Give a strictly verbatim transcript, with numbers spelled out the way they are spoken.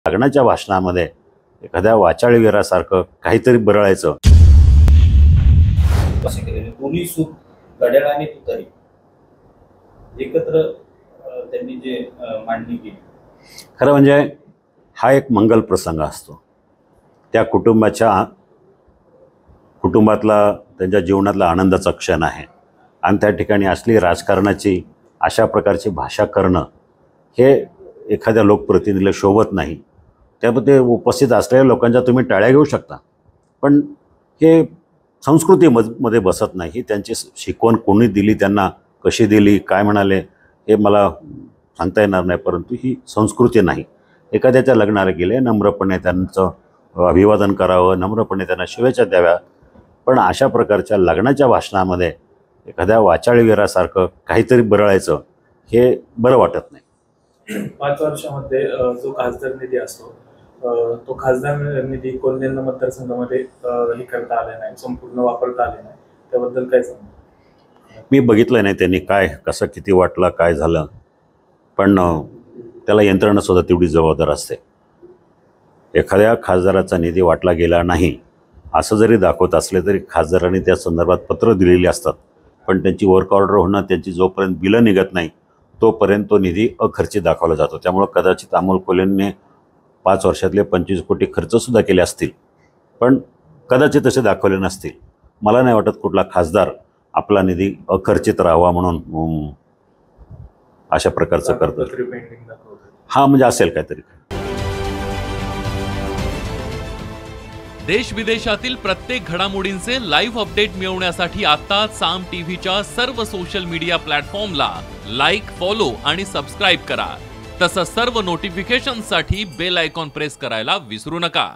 लग्नाच्या भाषणामध्ये एखाद्या वाचाळवीरासारखं काहीतरी बरळायचं. कसे केले दोन्ही सूत घड्याळ आणि तुतारी एकत्र त्यांनी जे मांडणी केली. खरं म्हणजे हा एक मंगल प्रसंग असतो. त्या कुटुंबाच्या कुटुंबातला त्यांच्या जीवनातला आनंदाचा क्षण आहे आणि त्या ठिकाणी असली राजकारणाची अशा प्रकारची भाषा करणं हे एखाद्या लोकप्रतिनिधीला शोभत नाही. त्यामध्ये उपस्थित असलेल्या लोकांच्या तुम्ही टाळ्या घेऊ शकता, पण हे संस्कृतीमध्ये बसत नाही. ही त्यांची शिकवण कोणी दिली, त्यांना कशी दिली, काय म्हणाले हे मला सांगता येणार नाही, परंतु ही संस्कृती नाही. एखाद्याच्या लग्नाला गेले नम्रपणे त्यांचं अभिवादन करावं, नम्रपणे त्यांना शुभेच्छा द्याव्या, पण अशा प्रकारच्या लग्नाच्या भाषणामध्ये एखाद्या वाचाळवीरासारखं काहीतरी बरळायचं हे बरं वाटत नाही. पाच वर्षामध्ये जो खासदार निधी असतो तो खासदार निधी कोल्हेंना मतदारसंघामध्ये हे करता आले नाही, संपूर्ण वापरता आले नाही, त्याबद्दल काय सांगू? मी बघितलं नाही त्यांनी काय कसं किती वाटलं काय झालं, पण त्याला यंत्रणासुद्धा तेवढी जबाबदार असते. एखाद्या खासदाराचा निधी वाटला गेला नाही असं जरी दाखवत असले तरी खासदारांनी त्या संदर्भात पत्र दिलेली असतात, पण त्यांची वर्क ऑर्डर होणं, त्यांची जोपर्यंत बिलं निघत नाही तोपर्यंत तो निधी अखर्चित दाखवला जातो. त्यामुळं कदाचित अमोल कोल्हेंनी पाच वर्षातले पंचवीस कोटी खर्चसुद्धा केले असतील, पण कदाचित तसे दाखवले नसतील. मला नाही वाटत कुठला खासदार आपला निधी अखर्चित राहावा म्हणून अशा प्रकारचं करतो. हा म्हणजे असेल काहीतरी. देश विदेशातील प्रत्येक घडामोडींचे लाईव्ह अपडेट मिळवण्यासाठी आता साम टीव्हीच्या सर्व सोशल मीडिया प्लॅटफॉर्मला लाईक, फॉलो आणि सबस्क्राईब करा. तसंच सर्व नोटिफिकेशनसाठी बेल आयकॉन प्रेस करायला विसरू नका.